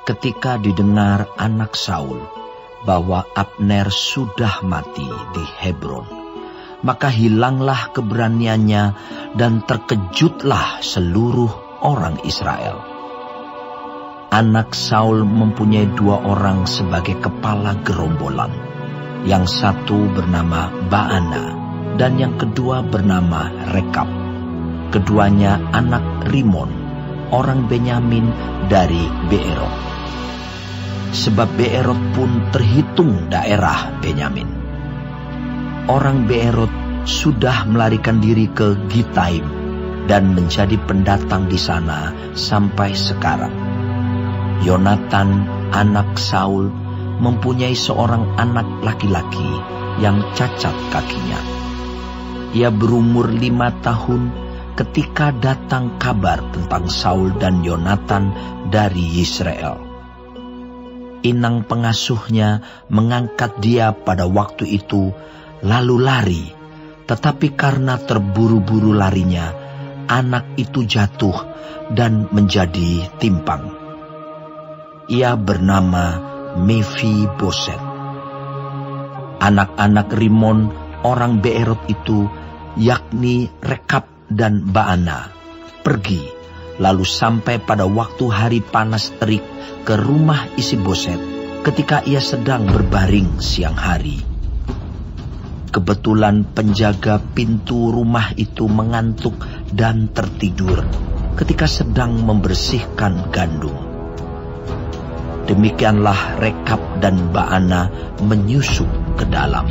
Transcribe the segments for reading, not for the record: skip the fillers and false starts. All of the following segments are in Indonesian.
ketika didengar anak Saul bahwa Abner sudah mati di Hebron, maka hilanglah keberaniannya dan terkejutlah seluruh orang Israel. Anak Saul mempunyai 2 orang sebagai kepala gerombolan. Yang satu bernama Baana dan yang kedua bernama Rekab. Keduanya anak Rimon, orang Benyamin dari Beerot. Sebab Beerot pun terhitung daerah Benyamin. Orang Beerot sudah melarikan diri ke Gitaim dan menjadi pendatang di sana sampai sekarang. Yonatan, anak Saul, mempunyai seorang anak laki-laki yang cacat kakinya. Ia berumur 5 tahun ketika datang kabar tentang Saul dan Yonatan dari Yisrael. Inang pengasuhnya mengangkat dia pada waktu itu, lalu lari. Tetapi karena terburu-buru larinya, anak itu jatuh dan menjadi timpang. Ia bernama Mefiboset. Anak-anak Rimon, orang Beerot itu, yakni Rekab dan Baana, pergi, lalu sampai pada waktu hari panas terik ke rumah Isiboset ketika ia sedang berbaring siang hari. Kebetulan penjaga pintu rumah itu mengantuk dan tertidur ketika sedang membersihkan gandum. Demikianlah Rekab dan Baana menyusup ke dalam.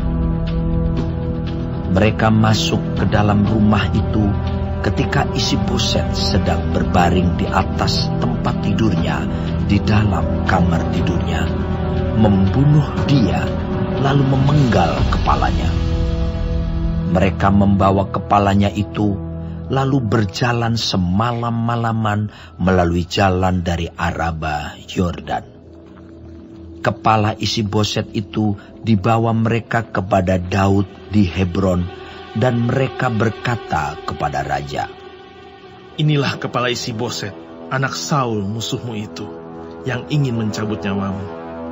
Mereka masuk ke dalam rumah itu ketika Isiboset sedang berbaring di atas tempat tidurnya di dalam kamar tidurnya, membunuh dia lalu memenggal kepalanya. Mereka membawa kepalanya itu lalu berjalan semalam-malaman melalui jalan dari Araba Yordan. Kepala Isiboset itu dibawa mereka kepada Daud di Hebron, dan mereka berkata kepada raja, "Inilah kepala Isiboset, anak Saul musuhmu itu, yang ingin mencabut nyawamu.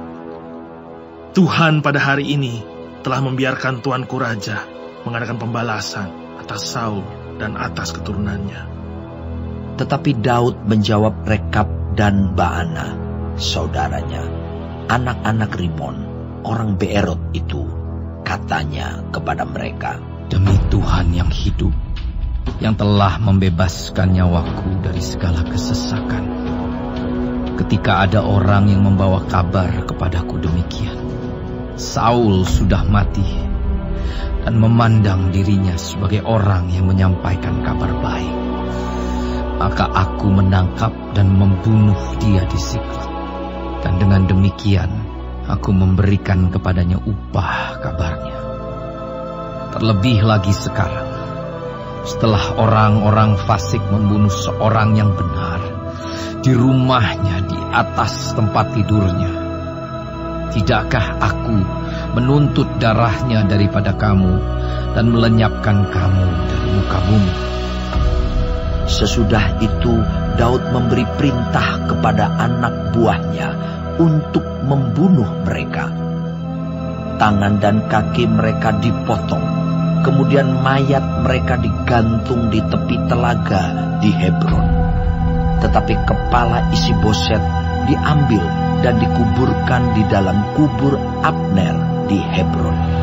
Tuhan pada hari ini telah membiarkan tuanku raja mengadakan pembalasan atas Saul dan atas keturunannya." Tetapi Daud menjawab Rekab dan Baana, saudaranya, anak-anak Rimon, orang Beerot itu, katanya kepada mereka, "Demi Tuhan yang hidup, yang telah membebaskan nyawaku dari segala kesesakan, ketika ada orang yang membawa kabar kepadaku demikian, Saul sudah mati, dan memandang dirinya sebagai orang yang menyampaikan kabar baik, maka aku menangkap dan membunuh dia di Siklag. Dan dengan demikian, aku memberikan kepadanya upah kabarnya. Terlebih lagi sekarang, setelah orang-orang fasik membunuh seorang yang benar di rumahnya di atas tempat tidurnya, tidakkah aku menuntut darahnya daripada kamu dan melenyapkan kamu dari muka bumi?" Sesudah itu Daud memberi perintah kepada anak buahnya untuk membunuh mereka. Tangan dan kaki mereka dipotong, kemudian mayat mereka digantung di tepi telaga di Hebron. Tetapi kepala Isiboset diambil dan dikuburkan di dalam kubur Abner di Hebron.